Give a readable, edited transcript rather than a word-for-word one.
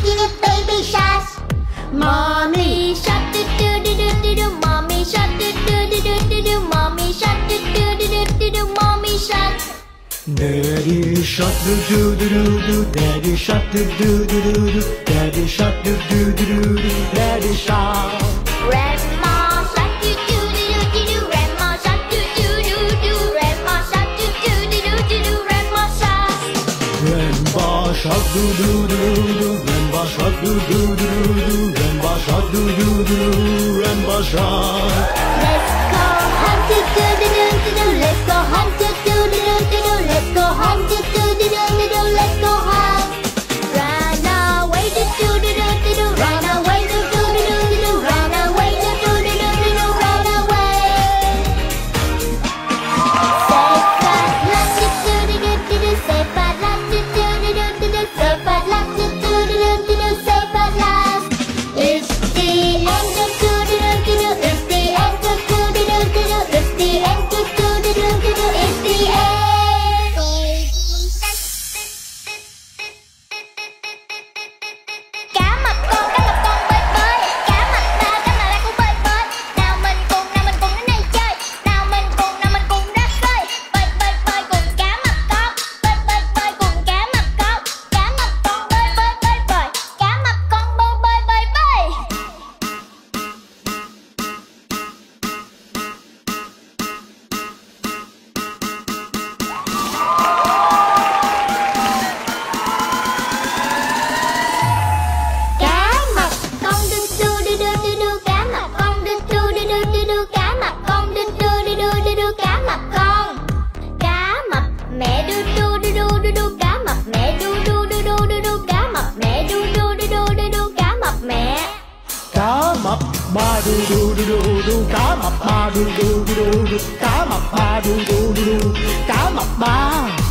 baby sharks. Mommy shark do do do do do do. Mommy shark do do do do do do. Mommy shark do do do do do do. Mommy shark. Daddy shark do do do do do. Daddy shark do do do do do. Daddy shark do do do do do. Daddy shark. Grandma shark do do do do do. Grandma shark do do do do. Grandma shark do do do do do. Grandma shark. Grandpa shark do do do do. Grandpa shark do do do do. Grandpa shark do do do do. Grandpa shark. Let's go hunt do do do do do. Let's go hunt do do do do do. Let's go hunt do do do do do. Let's go hunt. Run away do do do do do. Run away do do do do do. Run away do do do do do. Run away. Safe at last do do do do do. Safe at last do do do do do. Safe at last do do do do do. Safe at last. It's the end do do do do do. It's the end do do do do do. It's the end do do do do do. It's the end. Cá mập con bơi bơi, cá mập ra cũng bơi bơi. Nào mình cùng đến đây chơi, nào mình cùng ra khơi. Bơi bơi bơi cùng cá mập con, bơi bơi bơi cùng cá mập con. Cá mập con bơi bơi bơi bơi, cá mập con bơi bơi bơi bơi. Cá mập con đu đu đu đu đu đu. Cá mập con đu đu đu đu đu đu. Cá mập con đu đu đu đu đu đu. Cá mập con. Cá mập mẹ đu đu đu đu đu đu. Cá mập mẹ đu đu đu đu đu đu. Cá mập mẹ đu đu đu đu đu đu. Cá mập mẹ. Cá mập ba đu đu đu đu đu. Cá mập ba đu đu đu đu đu. Cá mập ba đu đu đu đu. Cá mập ba.